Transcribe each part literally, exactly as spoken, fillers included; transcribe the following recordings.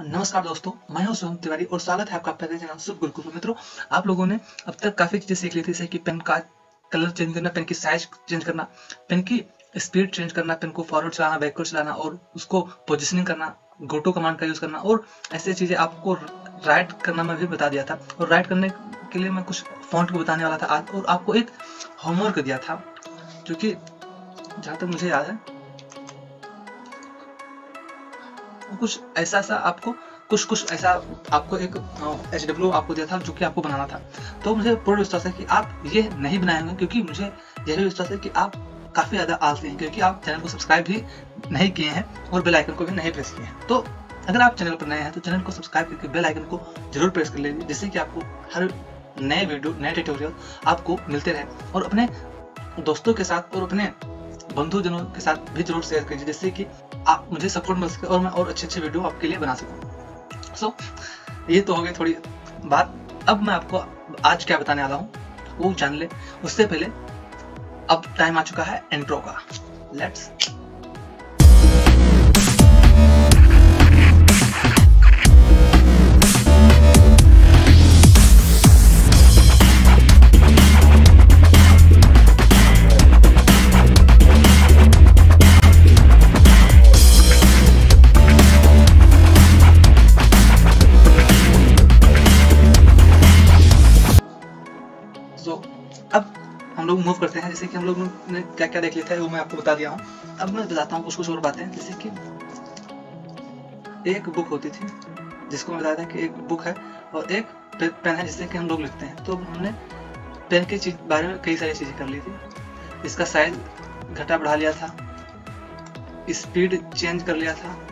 नमस्कार दोस्तों, मैं हूं सोहम तिवारी और स्वागत है आपका अपने चैनल शुभ गुरुकुल में। मित्रों, आप लोगों ने अब तक काफ़ी चीज़ें सीख ली थी, जैसे कि पेन का कलर चेंज करना, पेन की साइज चेंज करना, पेन की स्पीड चेंज करना, पेन को फॉरवर्ड चलाना, बैकवर्ड चलाना और उसको पोजिशनिंग करना, गोटो कमांड का यूज़ करना और ऐसी चीज़ें आपको राइट करना मैं भी बता दिया था। और राइट करने के लिए मैं कुछ फॉन्ट को बताने वाला था आज, और आपको एक होमवर्क दिया था जो कि जहाँ तक मुझे याद है कुछ ऐसा ऐसा आपको कुछ कुछ ऐसा आपको एक एच डब्ल्यू आपको दिया था जो कि आपको बनाना था। तो मुझे पूर्ण विश्वास है कि आप ये नहीं बनाएंगे, क्योंकि मुझे यही विश्वास है कि आप काफ़ी ज़्यादा आलसी हैं, क्योंकि आप चैनल को सब्सक्राइब भी नहीं किए हैं और बेल आइकन को भी नहीं प्रेस किए हैं। तो अगर आप चैनल पर नए हैं तो चैनल को सब्सक्राइब करके बेल आइकन को जरूर प्रेस कर लीजिए, जिससे कि आपको हर नए वीडियो नए ट्यूटोरियल आपको मिलते रहे। और अपने दोस्तों के साथ और अपने बंधुजनों के साथ भी जरूर शेयर कीजिए, जिससे कि आप मुझे सपोर्ट मिल सके और मैं और अच्छे अच्छे वीडियो आपके लिए बना सकूं। सो so, ये तो हो गई थोड़ी बात। अब मैं आपको आज क्या बताने वाला हूँ वो जान ले। उससे पहले अब टाइम आ चुका है इंट्रो का। लेट्स So, अब हम लोग मूव करते हैं। जैसे कि हम लोग ने क्या क्या देख लिया था वो मैं आपको बता दिया हूँ। अब मैं बताता हूँ कुछ कुछ और बातें। जैसे कि एक बुक होती थी जिसको मैं बताया था कि एक बुक है और एक पेन है जिससे कि हम लोग लिखते हैं। तो हमने पेन के चीज बारे में कई सारी चीज़ें कर ली थी। इसका साइज घटा बढ़ा लिया था, स्पीड चेंज कर लिया था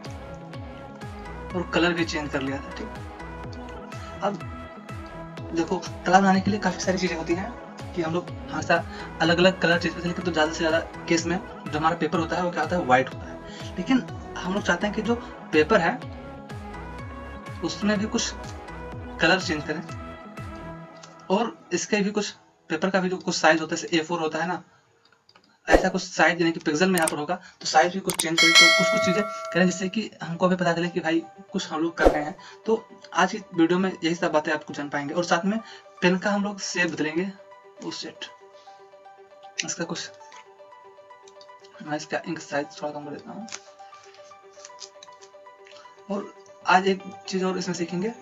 और कलर भी चेंज कर लिया था। ठीक, अब देखो, कलर बनाने के लिए काफ़ी सारी चीज़ें होती हैं कि हम लोग हमेशा अलग अलग कलर चेंज करते हैं, लेकिन तो ज़्यादा से ज़्यादा केस में जो हमारा पेपर होता है वो क्या होता है, वाइट होता है। लेकिन हम लोग चाहते हैं कि जो पेपर है उसमें भी कुछ कलर चेंज करें, और इसके भी कुछ पेपर का भी जो कुछ साइज होता है, जैसे ए फोर होता है ना, ऐसा कुछ साइज यानी कि पिक्सल में यहाँ पर होगा, तो साइज भी कुछ चेंज करें। तो कुछ कुछ चीज़ें करें जिससे कि हमको भी पता चले कि भाई कुछ हम लोग कर रहे हैं। तो आज की वीडियो में यही सब बातें आपको जान पाएंगे। और साथ में पेन का हम लोग शेप बदलेंगे। उस सेट इसका कुछ मैं इसका इंक साइज थोड़ा कम कर देता हूँ। और आज एक चीज़ और इसमें सीखेंगे,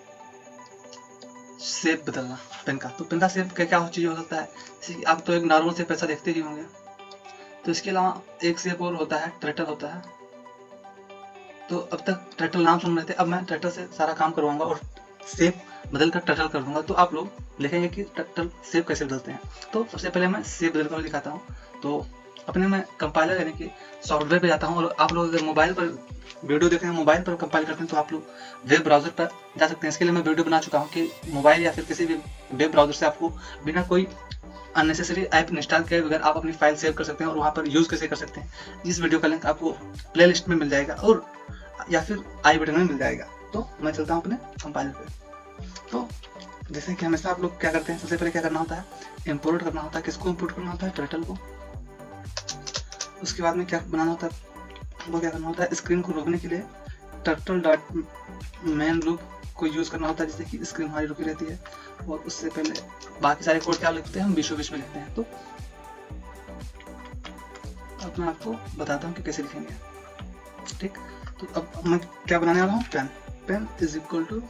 शेप बदलना पेन का। तो पेन का शेप क्या क्या चीज़ हो सकता है, जैसे कि आप तो एक नॉर्मल शेप ऐसा देखते ही होंगे। तो इसके अलावा एक शेप और होता है, टर्टल होता है। तो अब तक टर्टल नाम सुन रहे थे, अब मैं टर्टल से सारा काम करवाऊंगा और शेप बदल कर टर्टल कर दूंगा। तो आप लोग देखेंगे कि टर्टल शेप कैसे बदलते हैं। तो सबसे पहले मैं शेप बदल कर दिखाता हूँ। तो अपने मैं कंपाइलर यानी कि सॉफ्टवेयर पे जाता हूँ। और आप लोग अगर मोबाइल पर वीडियो देख रहे हैं, मोबाइल पर कंपाइल करते हैं, तो आप लोग वेब ब्राउजर पर जा सकते हैं। इसके लिए मैं वीडियो बना चुका हूँ कि मोबाइल या फिर किसी भी वेब ब्राउजर से आपको बिना कोई अननेसेसरी ऐप इंस्टॉल किए बगैर आप अपनी फाइल सेव कर सकते हैं और वहाँ पर यूज़ कैसे कर सकते हैं। इस वीडियो का लिंक आपको प्ले लिस्ट में मिल जाएगा और या फिर आई बटन में मिल जाएगा। तो मैं चलता हूँ अपने कंपाइलर पे। तो जैसे कि हमेशा आप लोग क्या करते हैं, सबसे पहले क्या करना होता है, इंपोर्ट करना होता है। किसको इंपोर्ट करना होता है, टर्टल को। उसके बाद में क्या बनाना होता है, वो क्या करना होता है, स्क्रीन को रोकने के लिए टर्टल डॉट मेन लूप को यूज़ करना होता है, जिससे कि स्क्रीन हमारी रुकी रहती है। और उससे पहले बाकी सारे कोड क्या लिखते हैं, हम बीचों बीच में लिखते हैं। तो अब मैं आपको बताता हूँ कि कैसे लिखेंगे। ठीक, तो अब मैं क्या बनाने वाला हूँ, pen. Pen is equal to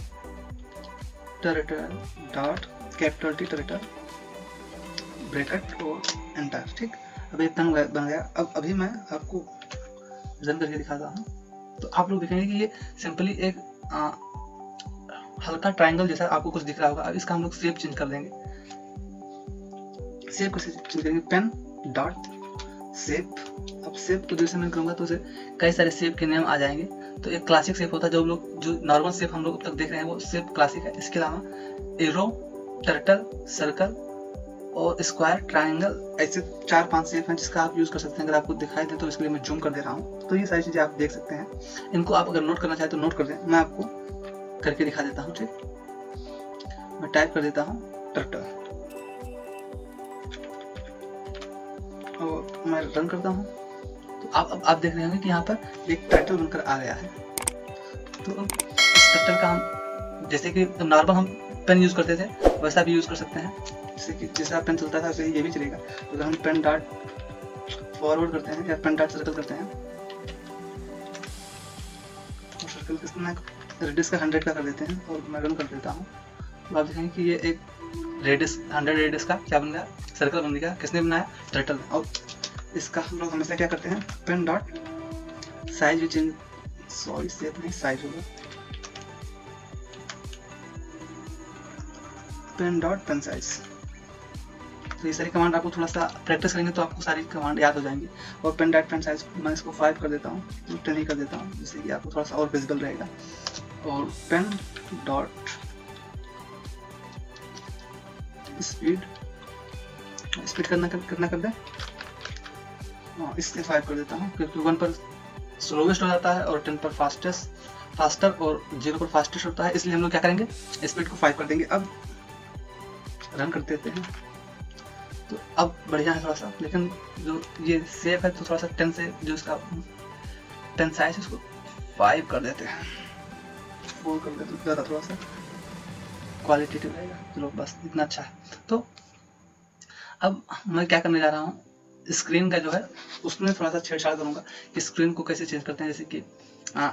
turtle dot capital T turtle bracket और एंटर। ठीक, अब एक पेन बन गया। अब अभी मैं आपको रन करके दिखाता हूँ। तो आप लोग देखेंगे कि ये सिंपली एक आ, हल्का ट्रायंगल जैसा आपको कुछ दिख रहा होगा। अब इसका हम लोग शेप चेंज कर देंगे। शेप कैसे चेंज करेंगे, पेन डॉट शेप। अब शेप को जैसे मैं करूँगा तो उसे कई सारे शेप के नेम आ जाएंगे। तो एक क्लासिक शेप होता है, जो लोग जो नॉर्मल शेप हम लोग अब तक देख रहे हैं वो शेप क्लासिक है। इसके अलावा एरो, टर्टल, सर्कल और स्क्वायर, ट्रायंगल, ऐसे चार पांच शेप हैं जिसका आप यूज़ कर सकते हैं। अगर आपको दिखाई दे तो इसके लिए मैं जूम कर दे रहा हूँ। तो ये सारी चीज़ें आप देख सकते हैं। इनको आप अगर नोट करना चाहें तो नोट कर दें। मैं आपको करके दिखा देता हूँ। ठीक, मैं टाइप कर देता हूँ टर्टल और मैं रन करता हूँ। तो आप अब आप देख रहे होंगे कि यहाँ पर एक टाइटल बनकर आ गया है। तो इस टर्टल का हम जैसे कि नॉर्मल हम पेन यूज़ करते थे वैसा भी यूज़ कर सकते हैं, जैसे कि जैसा पेन चलता था वैसे ही ये भी चलेगा। तो अगर हम पेन डॉट फॉरवर्ड करते हैं या पेन डॉट सर्कल करते हैं, और सर्कल कितना रेडियस का हंड्रेड का कर देते हैं और मैं रन कर देता हूँ, तो आप देखेंगे कि ये एक रेडियस हंड्रेड रेडियस का क्या बन गया, सर्कल बन गया। किसने बनाया? टर्टल। और इसका हम लोग हमेशा क्या करते हैं, पेन डॉट साइज भी चेंज, सॉरी शेप नहीं साइज होगा, पेन डॉट पेन साइज। तो ये सारी कमांड आपको थोड़ा सा प्रैक्टिस करेंगे तो आपको सारी कमांड याद हो जाएंगी। और पेन डॉट पेन साइज मैं इसको फाइव कर देता हूँ, तो टेन ही कर देता हूँ, जिससे कि आपको थोड़ा सा और विजिबल रहेगा। और पेन डॉट स्पीड, स्पीड करना कर, करना कर दे, इससे फाइव कर देता हूँ, क्योंकि वन पर स्लोवेस्ट हो जाता है और टेन पर फास्टेस्ट फास्टर और जीरो पर फास्टेस्ट होता है, इसलिए हम लोग क्या करेंगे, स्पीड को फाइव कर देंगे। अब रन कर देते हैं, तो अब बढ़िया है थोड़ा सा, लेकिन जो ये सेफ है तो थोड़ा सा टेन से जो इसका पेन साइज उसको फाइव कर देते हैं, फोर कर देते हैं, ज़्यादा थोड़ा सा क्वालिटेटिव रहेगा। चलो बस इतना अच्छा है। तो अब मैं क्या करने जा रहा हूँ, स्क्रीन का जो है उसमें थोड़ा सा छेड़छाड़ करूँगा कि स्क्रीन को कैसे चेंज करते हैं। जैसे कि आ,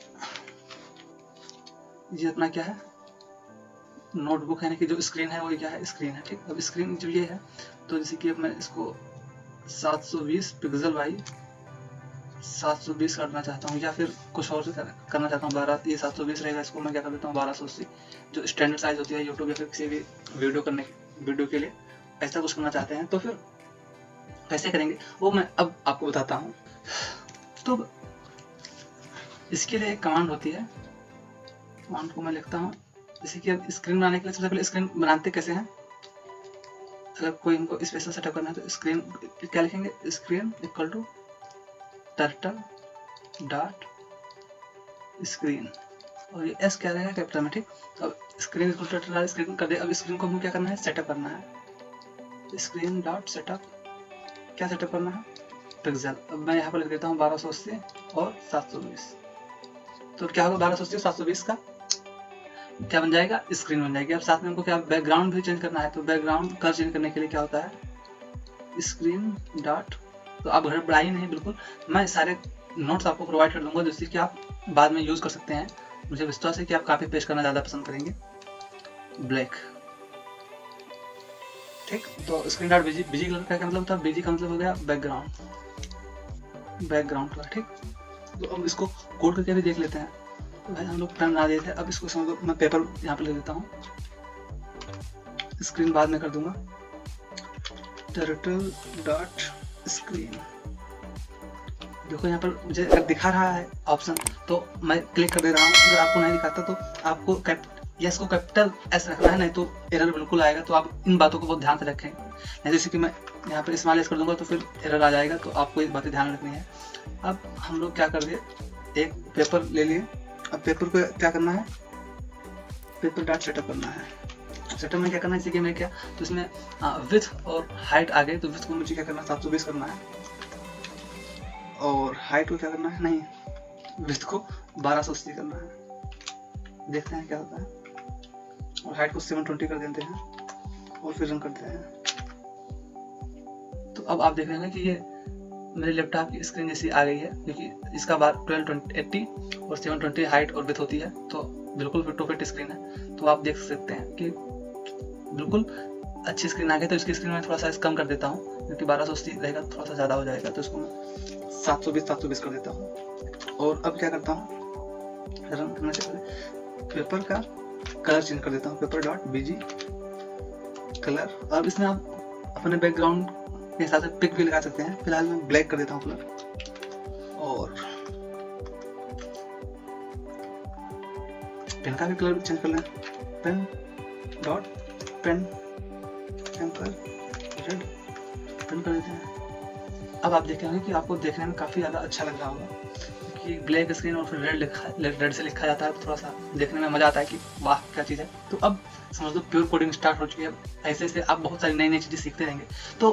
ये अपना क्या है, नोटबुक है ना, कि जो स्क्रीन है वो क्या है, स्क्रीन है, ठीक। अब स्क्रीन जो ये है, तो जैसे कि अब मैं इसको सात सौ बीस पिक्सल बाई सात सौ बीस करना चाहता हूँ, या फिर कुछ और से करना चाहता हूँ, बारह, ये सात सौ बीस रहेगा, इसको मैं क्या कर देता हूँ बारह सौ अस्सी, जो स्टैंडर्ड साइज होती है यूट्यूब या फिर किसी भी वीडियो करने वीडियो के लिए, ऐसा कुछ करना चाहते हैं तो फिर कैसे करेंगे वो मैं अब आपको बताता हूँ। तो इसके लिए एक कमांड होती है, कमांड को मैं लिखता हूँ। जैसे कि अब स्क्रीन बनाने के लिए सबसे पहले स्क्रीन बनाते कैसे हैं, अगर कोई इनको स्पेशल सेटअप करना है तो स्क्रीन क्या लिखेंगे, screen equal to turtle dot screen, और ये एस क्या रहेगा, कैपिटल में, ठीक। तो अब screen equal to turtle dot screen कर दे। अब स्क्रीन को हमें क्या करना है, सेटअप करना है, स्क्रीन डॉट सेटअप, क्या सेटअप करना है, पिक्सल। अब मैं यहाँ पर लिख देता हूँ बारह सौ अस्सी और सात सौ बीस, तो क्या होगा, बारह सौ अस्सी और सात सौ बीस का क्या बन जाएगा, स्क्रीन बन जाएगी। अब साथ में हमको क्या बैकग्राउंड भी चेंज करना है, तो बैकग्राउंड कलर चेंज करने के लिए क्या होता है, स्क्रीन डॉट, तो आप घर बढ़ाई नहीं, बिल्कुल मैं सारे नोट्स आपको प्रोवाइड कर दूंगा जिससे कि आप बाद में यूज कर सकते हैं। मुझे विश्वास है कि आप कॉपी पेस्ट करना ज़्यादा पसंद करेंगे। ब्लैक, ठीक। तो screen dot BG, BG colour का क्या मतलब होता है, बीजी का मतलब हो गया बैकग्राउंड, बैकग्राउंड कलर, ठीक। तो अब इसको कोड करके भी देख लेते हैं। तो भाई हम लोग पेन बना दिए थे, अब इसको समझ लो मैं पेपर यहाँ पे ले लेता हूँ, स्क्रीन बाद में कर दूंगा, टर्टल डॉट स्क्रीन। देखो यहाँ पर मुझे अगर दिखा रहा है ऑप्शन तो मैं क्लिक कर दे रहा हूँ, अगर आपको नहीं दिखाता तो आपको कैप यस को कैपिटल एस रखना है, नहीं तो एरर बिल्कुल आएगा। तो आप इन बातों को बहुत ध्यान से रखें, नहीं जैसे कि मैं यहाँ पर स्मॉल एस कर दूंगा तो फिर एरर आ जाएगा, तो आपको इस बातें ध्यान रखनी है। अब हम लोग क्या कर दिए, एक पेपर ले लिए। अब पेपर को क्या करना है, पेपर डॉट सेटअप करना है। सेटअप में क्या करना है, इसी के में क्या, तो इसमें विड्थ और हाइट आ गए, तो विड्थ को मुझे क्या करना है, सात सौ बीस करना है, और हाइट को क्या करना है, नहीं विड्थ को बारह सौ अस्सी करना है। देखते हैं क्या होता है, और हाइट को सेवन ट्वेंटी कर देते हैं और फिर रन करते हैं। तो अब आप देख रहे हैं कि ये मेरे लैपटॉप की स्क्रीन जैसी आ गई है, क्योंकि इसका बार ट्वेल्व ट्वेंटी एट्टी और सेवन ट्वेंटी हाइट और विड्थ होती है, तो बिल्कुल फिट टू फिट स्क्रीन है। तो आप देख सकते हैं कि बिल्कुल अच्छी स्क्रीन आ गई। तो इसकी स्क्रीन में थोड़ा सा कम कर देता हूँ, क्योंकि बारह सौ अस्सी रहेगा थोड़ा सा ज़्यादा हो जाएगा, तो इसको मैं सात सौ बीस सात सौ बीस कर देता हूँ। और अब क्या करता हूँ, रन करने से पहले पेपर का कलर चेंज कर देता हूँ, पेपर डॉट बीजी कलर। अब इसमें आप अपने बैकग्राउंड के हिसाब से पिक भी लगा सकते हैं। फिलहाल मैं ब्लैक कर देता हूँ कलर, और पेन का भी कलर चेंज कर लें, पेन डॉट पेन पेन पर रेड पेन कर देते हैं। अब आप देखेंगे कि आपको देखने में काफ़ी ज़्यादा अच्छा लग रहा होगा, क्योंकि ब्लैक स्क्रीन और फिर रेड लिखा रेड से लिखा जाता है, तो थोड़ा सा देखने में मज़ा आता है कि वाह क्या चीज़ है। तो अब समझ लो प्योर कोडिंग स्टार्ट हो चुकी है। ऐसे ऐसे आप बहुत सारी नई नई चीज़ें सीखते रहेंगे। तो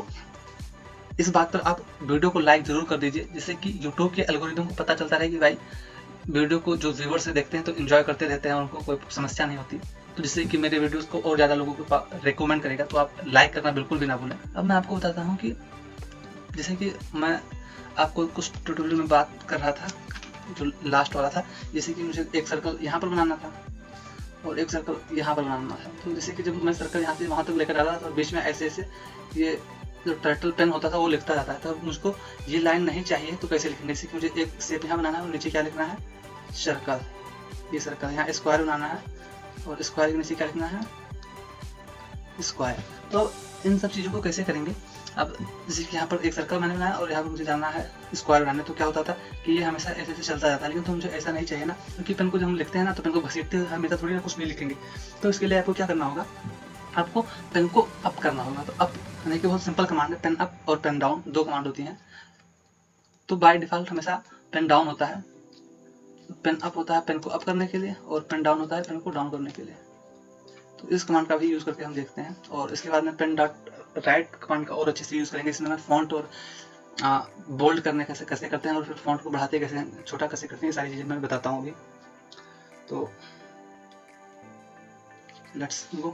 इस बात पर आप वीडियो को लाइक जरूर कर दीजिए, जिससे कि यूट्यूब के एल्गोरिदम को पता चलता रहे कि भाई वीडियो को जो व्यूअर्स से देखते हैं तो एंजॉय करते रहते हैं, उनको कोई समस्या नहीं होती, तो जिससे कि मेरे वीडियोस को और ज़्यादा लोगों को रिकमेंड करेगा। तो आप लाइक करना बिल्कुल भी ना भूलें। अब मैं आपको बताता हूँ कि जैसे कि मैं आपको कुछ ट्यूटोरियल में बात कर रहा था जो लास्ट वाला था, जैसे कि मुझे एक सर्कल यहाँ पर बनाना था और एक सर्कल यहाँ पर बनाना था। तो जैसे कि जब मैं सर्कल यहाँ से वहाँ तक लेकर आ रहा था तो बीच में ऐसे ऐसे ये जो टर्टल पेन होता था वो लिखता जाता है। तब मुझको ये लाइन नहीं चाहिए तो कैसे लिखेंगे, जैसे कि मुझे एक शेप यहाँ बनाना है और नीचे क्या लिखना है, सर्कल। ये सर्कल यहाँ स्क्वायर बनाना है और स्क्वायर के नीचे क्या लिखना है, स्क्वायर। तो इन सब चीज़ों को कैसे करेंगे। अब जैसे कि यहाँ पर एक सर्कल मैंने बनाया और यहाँ पर मुझे जाना है स्क्वायर बनाने, तो क्या होता था कि ये हमेशा ऐसे ऐसे चलता जाता है, लेकिन तो मुझे ऐसा नहीं चाहिए ना, क्योंकि पेन को जब हम लिखते हैं ना तो पेन को घसीटते हुए हमेशा थोड़ी ना कुछ नहीं लिखेंगे। तो इसके लिए आपको क्या करना होगा, आपको पेन को अप करना होगा। तो अप यानी कि बहुत सिंपल कमांड है, पेन अप और पेन डाउन दो कमांड होती हैं। तो बाय डिफॉल्ट हमेशा पेन डाउन होता है, पेन अप होता है पेन को अप करने के लिए और पेन डाउन होता है पेन को डाउन करने के लिए। तो इस कमांड का भी यूज़ करके हम देखते हैं। और इसके बाद में पेन डॉट राइट कमांड का और अच्छे से यूज़ करेंगे। इसमें मैं फॉन्ट और बोल्ड करने कैसे कैसे करते हैं और फिर फॉन्ट को बढ़ाते कैसे छोटा कैसे करते हैं, ये सारी चीज़ें मैं बताता हूँ अभी। तो लेट्स गो।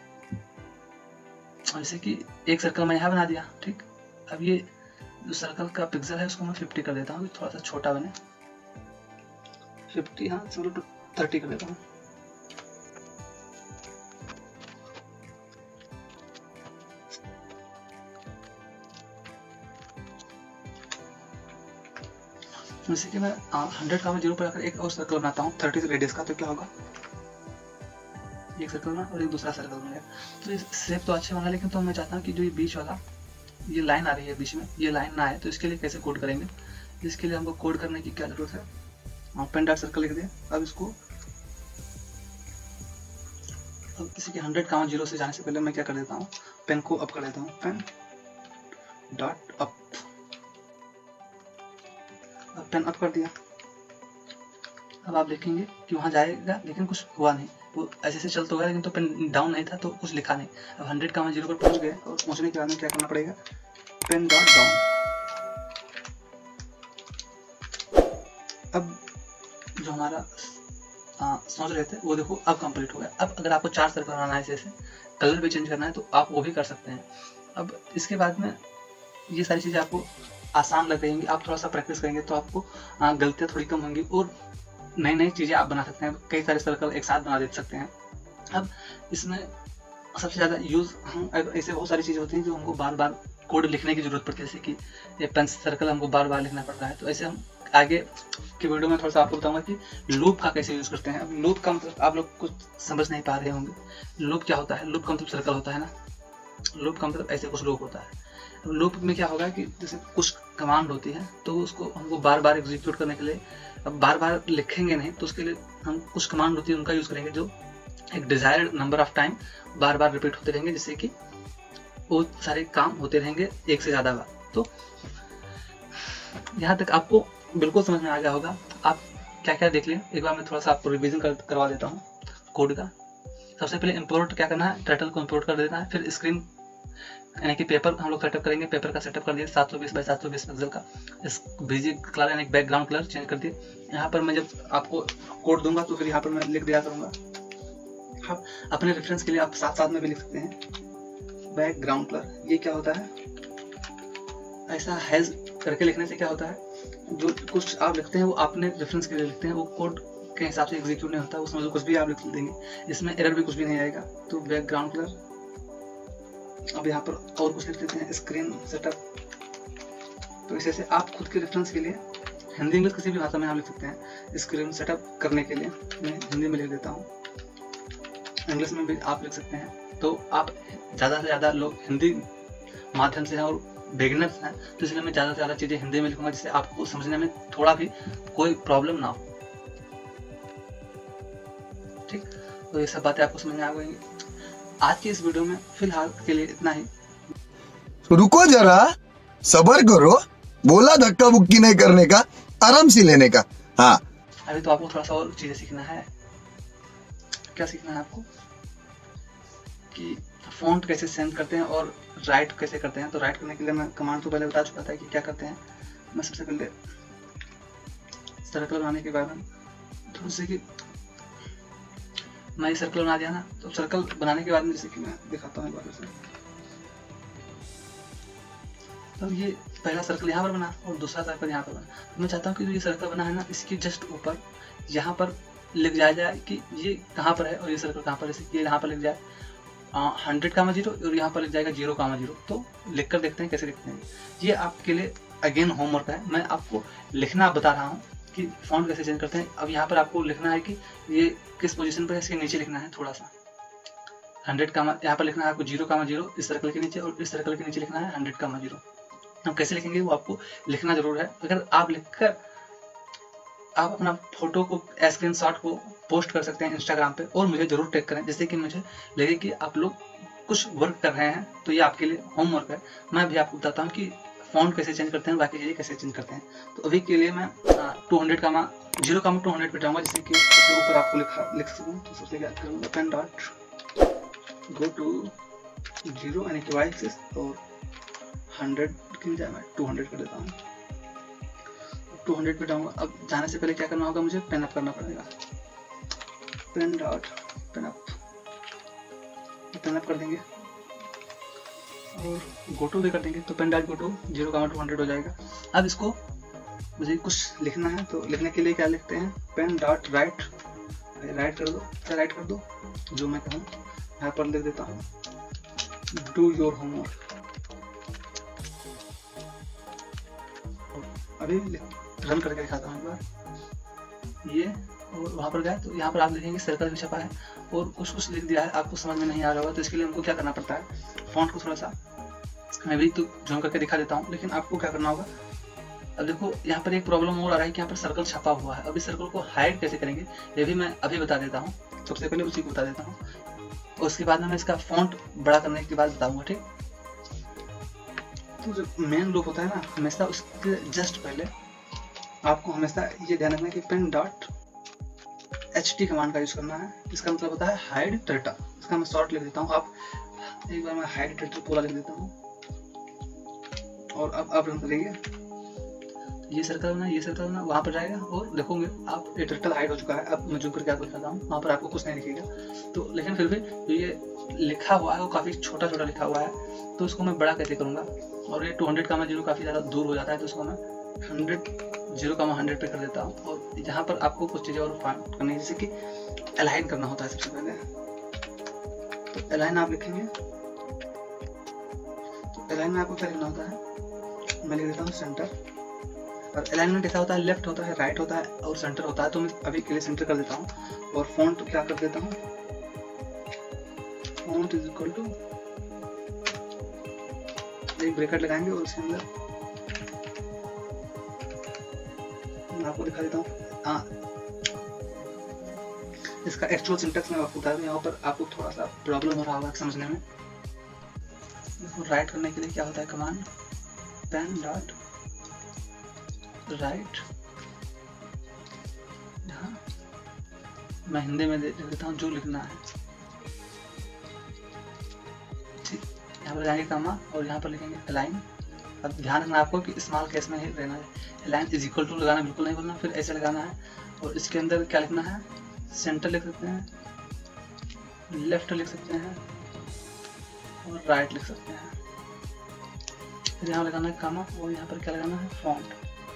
जैसे कि एक सर्कल मैं यहाँ बना दिया, ठीक। अब ये जो सर्कल का पिक्सल है उसको मैं फिफ्टी कर देता हूँ, थोड़ा सा छोटा बने, फिफ्टी हाँ चलो टू थर्टी कर देता हूँ। जैसे कि मैं हंड्रेड का मैं जीरो पर आकर एक और सर्कल बनाता हूँ थर्टी रेडियस का, तो क्या होगा, एक सर्कल बना और एक दूसरा सर्कल बनेगा। तो इस शेप तो अच्छा बना, लेकिन तो मैं चाहता हूँ कि जो ये बीच वाला ये लाइन आ रही है बीच में, ये लाइन ना आए। तो इसके लिए कैसे कोड करेंगे, इसके लिए हमको कोड करने की क्या जरूरत है। हाँ पेन डॉट सर्कल लिख दिया। अब इसको अब किसी के हंड्रेड का जीरो से जाने से पहले मैं क्या कर देता हूँ, पेन को अप कर देता हूँ, पेन डॉट अप। अब पेन अप कर दिया। अब आप देखेंगे कि वहाँ जाएगा लेकिन कुछ हुआ नहीं, वो ऐसे ऐसे चलता हुआ, लेकिन तो पेन डाउन नहीं था तो कुछ लिखा नहीं। अब हंड्रेड का जीरो पर पहुँच गए और पहुँचने के बाद में क्या करना पड़ेगा, पेन डॉट डाउन। अब जो हमारा सोच रहे थे वो देखो अब कंप्लीट हो गया। अब अगर आपको चार सर्कल बनाना है, जैसे कलर भी चेंज करना है, तो आप वो भी कर सकते हैं। अब इसके बाद में ये सारी चीज़ें आपको आसान लग रही होंगी, आप थोड़ा सा प्रैक्टिस करेंगे तो आपको गलतियाँ थोड़ी कम होंगी और नई नई चीज़ें आप बना सकते हैं। कई सारे सर्कल एक साथ बना दे सकते हैं। अब इसमें सबसे ज़्यादा यूज़ हम ऐसे बहुत सारी चीज़ें होती हैं जो हमको बार बार कोड लिखने की जरूरत पड़ती है, जैसे कि ये पेन सर्कल हमको बार बार लिखना पड़ता है। तो ऐसे हम आगे की वीडियो में थोड़ा सा आपको बताऊंगा कि लूप का कैसे यूज़ करते हैं। अब लूप का मतलब आप लोग कुछ समझ नहीं पा रहे होंगे, लूप क्या होता है। लूप का मतलब सर्कल होता है ना, लूप का मतलब ऐसे कुछ लूप होता है। अब लूप में क्या होगा कि जैसे कुछ कमांड होती है तो उसको हमको बार बार एग्जीक्यूट करने के लिए, अब बार बार लिखेंगे नहीं तो उसके लिए हम कुछ कमांड होती है उनका यूज़ करेंगे जो एक डिजायर्ड नंबर ऑफ टाइम बार बार रिपीट होते रहेंगे, जिससे कि वो सारे काम होते रहेंगे एक से ज़्यादा बार। तो यहाँ तक आपको बिल्कुल समझ में आ गया होगा। आप क्या क्या देख लें, एक बार मैं थोड़ा सा आपको रिवीजन कर, करवा देता हूँ कोड का। सबसे पहले इंपोर्ट क्या करना है, टाइटल को इंपोर्ट कर देना है। फिर स्क्रीन यानी कि पेपर हम लोग सेटअप करेंगे, पेपर का सेटअप कर दिया सात सौ बीस बाई सात सौ बीस पिक्सल का। इस बीजी कलर यानी बैकग्राउंड कलर चेंज कर दिए। यहाँ पर मैं जब आपको कोड दूंगा तो फिर यहाँ पर मैं लिख दिया करूँगा। आप अपने रेफरेंस के लिए आप साथ साथ में भी लिख सकते हैं बैकग्राउंड कलर। ये क्या होता है, ऐसा हैज करके लिखने से क्या होता है, जो कुछ आप लिखते हैं वो आपने रेफरेंस के लिए लिखते हैं, वो कोड के हिसाब से एग्जीक्यूट नहीं होता, उसमें जो कुछ भी आप लिख देंगे, इसमें एरर भी कुछ भी नहीं आएगा। तो बैकग्राउंड कलर। अब यहाँ पर और कुछ लिख देते हैं स्क्रीन सेटअप। तो इसे से आप खुद के रेफरेंस के लिए हिंदी इंग्लिश किसी भी भाषा में आप लिख सकते हैं। स्क्रीन सेटअप करने के लिए मैं हिंदी में लिख देता हूँ, इंग्लिश में भी आप लिख सकते हैं। तो आप ज़्यादा से ज़्यादा लोग हिंदी माध्यम से हैं और बिगिनर्स हैं, तो इसलिए मैं ज़्यादा से ज़्यादा चीज़ें हिंदी में लिखूंगा जिससे आपको समझने में थोड़ा भी कोई प्रॉब्लम ना हो। ठीक, तो ये सब बातें आपको समझ में आ गई। आज की इस वीडियो में फिलहाल के लिए इतना ही। रुको जरा, सब्र करो, बोला धक्का मुक्की नहीं करने का, आराम से लेने का। हाँ, अभी तो आपको थोड़ा सा और चीजें सीखना है। क्या सीखना है आपको कि फॉन्ट कैसे सेंड करते हैं और राइट कैसे करते हैं। तो राइट करने के लिए मैं कमांड तो पहले बता चुका था कि क्या करते हैं। मैं सबसे पहले सर्कल बनाने के बाद में तो जैसे कि मैं ये सर्कल बना दिया ना, तो सर्कल बनाने के बाद में जैसे कि मैं दिखाता हूँ एक बार से। तो ये पहला सर्कल यहाँ पर बना और दूसरा सर्कल यहाँ पर बना। तो मैं चाहता हूँ कि जो ये सर्कल बना है ना, इसके जस्ट ऊपर यहाँ पर लिख जाया जाए कि ये कहाँ पर है और ये सर्कल कहाँ पर है। जैसे ये यहाँ पर लिख जाए हंड्रेड कामा जीरो और यहाँ पर लिख जाएगा जीरो कामा जीरो। तो लिख कर देखते हैं कैसे लिखते हैं। ये आपके लिए अगेन होमवर्क है, मैं आपको लिखना बता रहा हूँ कि फॉन्ट कैसे चेंज करते हैं। अब यहाँ पर आपको लिखना है कि ये किस पोजीशन पर है, इसके नीचे लिखना है थोड़ा सा हंड्रेड कामा, यहाँ पर लिखना है आपको जीरो कामा जीरो इस सर्कल के नीचे, और इस सर्कल के नीचे लिखना है हंड्रेड कामा जीरो। हम कैसे लिखेंगे वो आपको लिखना जरूर है। अगर आप लिखकर आप अपना फोटो को स्क्रीन शॉट को पोस्ट कर सकते हैं इंस्टाग्राम पे और मुझे जरूर टैग करें, जिससे कि मुझे लगे कि आप लोग कुछ वर्क कर रहे हैं। तो ये आपके लिए होमवर्क है। मैं भी आपको बताता हूँ कि फॉन्ट कैसे चेंज करते हैं, बाकी चीजें कैसे चेंज करते हैं। तो अभी के लिए मैं टू हंड्रेड का जीरो का टू हंड्रेड पे जाऊंगा, जिससे कि उसके ऊपर आपको लिखा लिख सकूँ। तो सबसे क्या करूँगा, pen dot go to zero यानी कि वाई एक्सिस और हंड्रेड की जाए मैं टू हंड्रेड कर देता हूँ। टू हंड्रेड पे जाऊंगा। अब जाने से पहले क्या करना होगा, मुझे पेन अप करना पड़ेगा। Pen dot pen up pen up कर देंगे और गो टू भी कर देंगे। तो pen dot go to zero का टू हंड्रेड हो जाएगा। अब इसको मुझे कुछ लिखना है, तो लिखने के लिए क्या लिखते हैं, पेन डॉट राइट राइट कर दो, क्या राइट कर दो जो मैं कहूँ। यहाँ पर लिख देता हूँ डू योर होमवर्क। अभी रन करके दिखाता हूँ एक बार। ये और वहाँ पर गए तो यहाँ पर आप लिखेंगे सर्कल भी छपा है और कुछ कुछ लिख दिया है, आपको समझ में नहीं आ रहा होगा। तो इसके लिए हमको क्या करना पड़ता है, फॉन्ट को थोड़ा सा मैं भी तो जूम करके दिखा देता हूँ, लेकिन आपको क्या करना होगा। अब देखो यहाँ पर एक प्रॉब्लम और आ रहा है कि यहाँ पर सर्कल छपा हुआ है। अब इस सर्कल को हाइड कैसे करेंगे ये भी मैं अभी बता देता हूँ। सबसे पहले उसी को बता देता हूँ, उसके बाद में मैं इसका फॉन्ट बड़ा करने के बाद बताऊँगा, ठीक। तो जो मेन लूप होता है ना, हमेशा उसके जस्ट पहले आपको हमेशा ये ध्यान रखना है कि pen dot H T command का यूज करना है। इसका मतलब होता है हाइड टर्टल। इसका मैं शॉर्ट लिख देता हूँ। आप एक बार मैं हाइड टर्टल पूरा लिख देता हूँ और अब आप रन करेंगे। ये सर्कल ना ये सर्कल ना वहाँ पर जाएगा और देखोगे आप ये टर्टल हाइड हो चुका है। अब मैं जूम करके आपको दिखाता हूँ, वहाँ पर आपको कुछ नहीं दिखेगा। तो लेकिन फिर भी जो ये लिखा हुआ है वो काफ़ी छोटा छोटा लिखा हुआ है, तो उसको मैं बड़ा कैसे करूँगा। और ये टू हंड्रेड का जीरो काफ़ी ज़्यादा दूर हो जाता है, तो उसको मैं हंड्रेड जीरो का हंड्रेड पे कर देता हूँ। और यहाँ पर आपको कुछ चीज़ें और फाइंड करनी है, जैसे कि अलाइन करना होता है सबसे पहले। तो अलाइन आप लिखेंगे, तो अलाइन में आपको क्या लिखना होता है, मैं लिख देता हूँ सेंटर। और अलाइनमेंट ऐसा होता है, लेफ्ट होता है, राइट होता है और सेंटर होता है। तो मैं अभी के लिए सेंटर कर देता हूँ और फॉन्ट तो क्या कर देता हूँ, फॉन्ट इज इक्वल टू एक ब्रैकेट लगाएंगे और उसके अंदर मैं आपको दिखा देता हूँ। हाँ, इसका एक्चुअल सिंटेक्स मैं आपको बता दूँ। यहाँ पर आपको थोड़ा सा प्रॉब्लम हो रहा होगा समझने में। इसको राइट करने के लिए क्या होता है कमांड, पेन डॉट राइट। हाँ, मैं हिंदी में लिख देता हूँ जो लिखना है, ठीक। यहाँ पर जाएंगे कमा और यहाँ पर लिखेंगे अलाइन। अब ध्यान रखना आपको कि स्मॉल केस में ही रहना है। अलाइन इज इक्वल टू लगाना बिल्कुल नहीं बोलना, फिर ऐसे लगाना है। और इसके अंदर क्या लिखना है, सेंटर लिख सकते हैं, लेफ्ट लिख सकते हैं और राइट लिख सकते हैं। फिर यहाँ लगाना है कमा और यहाँ पर क्या लगाना है, फॉन्ट।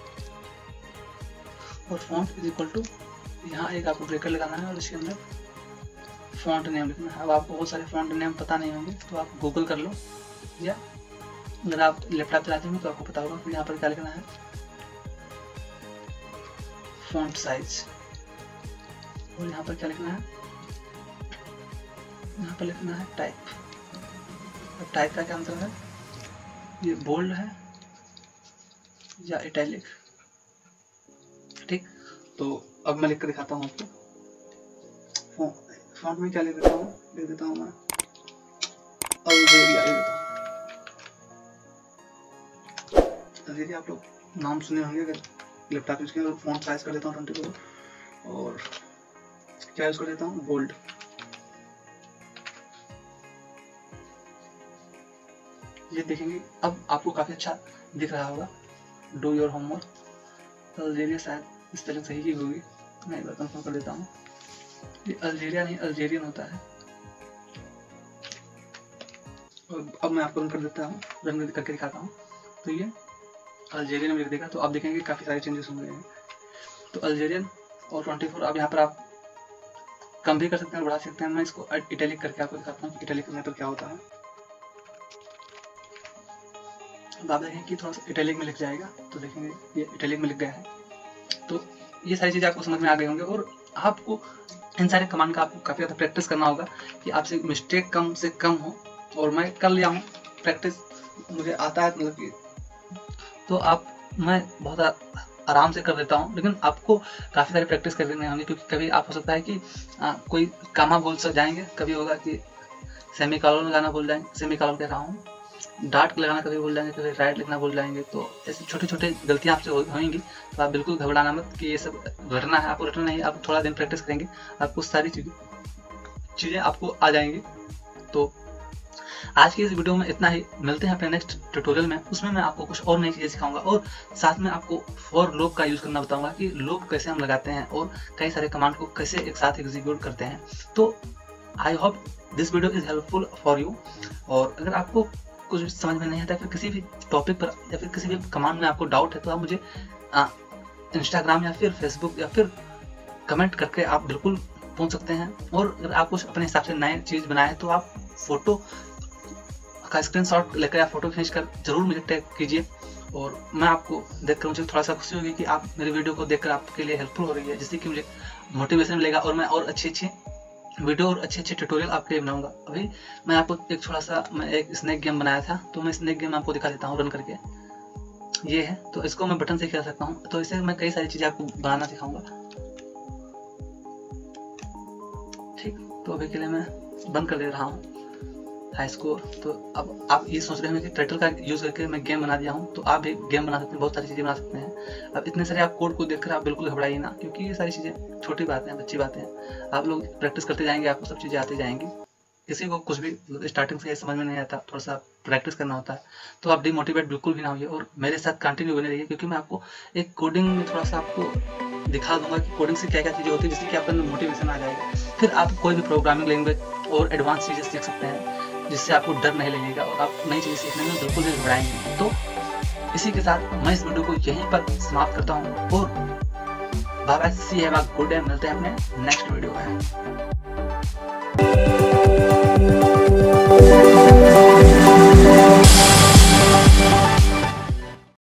और फॉन्ट इज इक्वल टू यहाँ एक आपको ब्रैकेट लगाना है और इसके अंदर फॉन्ट नेम लिखना है। अब आपको बहुत सारे फॉन्ट नेम पता नहीं होंगे तो आप गूगल कर लो, या अगर आप लैपटॉप चलाते हो तो आपको पता होगा। फिर यहाँ पर क्या लिखना है, फॉन्ट साइज। और यहाँ पर क्या लिखना है, यहाँ पर लिखना है टाइप। अब टाइप का क्या मतलब है, ये बोल्ड है या इटैलिक, ठीक। तो अब मैं लिख कर दिखाता हूँ आपको। फॉन्ट में क्या लिख देता हूँ, लिख देता हूँ मैं अल्जेरिया लिख देता हूँ। अल्जेरिया आप लोग नाम सुने होंगे अगर लैपटॉप यूज किया। फॉन्ट साइज कर देता हूँ ट्वेंटी फोर और क्या यूज कर देता हूँ, बोल्ड। ये देखेंगे अब आपको काफी अच्छा दिख रहा होगा। Do your homework. अल्जेरिया शायद स्पेलिंग सही की होगी, मैं एक बार कंफर्म कर देता हूँ। ये अल्जीरिया नहीं अल्जीरियन होता है। और अब मैं आपको रन कर देता हूँ, रन करके दिखाता हूँ। तो ये अल्जीरियन में लिख देगा, तो आप देखेंगे काफ़ी सारे चेंजेस हो गए हैं। तो अल्जीरियन और ट्वेंटी फोर, अब यहाँ पर आप कम भी कर सकते हैं, बढ़ा सकते हैं। मैं इसको इटैलिक करके आपको दिखाता हूँ कि इटैलिक करने पर क्या होता है। अब आप देखेंगे कि थोड़ा सा इटैलिक में लिख जाएगा, तो देखेंगे ये इटैलिक में लिख गया है। तो ये सारी चीज़ें आपको समझ में आ गई होंगी, और आपको इन सारे कमांड का आपको काफ़ी ज़्यादा प्रैक्टिस करना होगा कि आपसे मिस्टेक कम से कम हो। और मैं कर लिया हूँ प्रैक्टिस, मुझे आता है, मतलब कि तो आप मैं बहुत आराम से कर देता हूँ। लेकिन आपको काफ़ी सारी प्रैक्टिस कर लेनी होंगी, क्योंकि कभी आप हो सकता है कि आ, कोई कामा बोल सक जाएंगे, कभी होगा कि सेमी कॉलम लगाना भूल जाएंगे, सेमी कॉलम कह रहा हूँ, डाट लगाना कभी भूल जाएंगे, कभी राइट लिखना भूल जाएंगे। तो ऐसी छोटी छोटी गलतियाँ आपसे होंगी, तो आप बिल्कुल घबराना मत कि ये सब रटना है, आपको रटना नहीं, आप थोड़ा दिन प्रैक्टिस करेंगे, आपको सारी चीज़ें चीज़ें आपको आ जाएंगी। तो आज की इस वीडियो में इतना ही, मिलते हैं अपने नेक्स्ट ट्यूटोरियल में। उसमें मैं आपको कुछ और नई चीज़ें सिखाऊंगा, और साथ में आपको फॉर लूप का यूज़ करना बताऊंगा कि लूप कैसे हम लगाते हैं और कई सारे कमांड को कैसे एक साथ एग्जीक्यूट करते हैं। तो I hope this video is helpful for you. और अगर आपको कुछ भी समझ में नहीं आता, फिर किसी भी टॉपिक पर या फिर किसी भी कमांड में आपको डाउट है, तो आप मुझे इंस्टाग्राम या फिर फेसबुक या फिर कमेंट करके आप बिल्कुल पूछ सकते हैं। और अगर आप कुछ अपने हिसाब से नए चीज़ बनाए, तो आप फोटो का स्क्रीनशॉट लेकर या फोटो खींचकर जरूर मुझे टैग कीजिए। और मैं आपको देखकर मुझे थोड़ा सा खुशी होगी कि आप मेरी वीडियो को देखकर आपके लिए हेल्पफुल हो रही है, जिससे कि मुझे मोटिवेशन मिलेगा और मैं और अच्छी अच्छी वीडियो और अच्छे अच्छे ट्यूटोरियल आपके लिए बनाऊंगा। अभी मैं आपको एक थोड़ा सा मैं एक स्नैक गेम बनाया था, तो मैं स्नैक गेम आपको दिखा देता हूँ रन करके। ये है, तो इसको मैं बटन से खेल सकता हूँ। तो इससे मैं कई सारी चीज़ें आपको बनाना सिखाऊंगा। ठीक, तो अभी के लिए मैं बंद कर दे रहा हूँ हाई स्कोर। तो अब आप ये सोच रहे होंगे कि टाइटल का यूज़ करके मैं गेम बना दिया हूँ, तो आप भी गेम बना सकते हैं, बहुत सारी चीज़ें बना सकते हैं। अब इतने सारे आप कोड को देखकर आप बिल्कुल घबराइए ना, क्योंकि ये सारी चीज़ें छोटी बातें हैं, बच्ची बातें हैं। आप लोग प्रैक्टिस करते जाएंगे, आपको सब चीज़ें आती जाएंगी। किसी को कुछ भी स्टार्टिंग से समझ में नहीं आता, थोड़ा सा प्रैक्टिस करना होता है। तो आप डिमोटिवेट बिल्कुल भी ना होइए और मेरे साथ कंटिन्यू बने रहिए, क्योंकि मैं आपको एक कोडिंग में थोड़ा सा आपको दिखा दूंगा कि कोडिंग से क्या क्या चीज़ें होती है, जिससे कि आपके अंदर मोटिवेशन आ जाएगा। फिर आप कोई भी प्रोग्रामिंग लैंग्वेज और एडवांस चीज़ें सीख सकते हैं, जिससे आपको डर नहीं लगेगा और आप नई चीज़ें सीखने में बिल्कुल भी घबराएंगे। तो इसी के साथ मैं इस वीडियो को यहीं पर समाप्त करता हूँ, और bye bye, see have a good day. मिलते हैं अपने नेक्स्ट वीडियो में।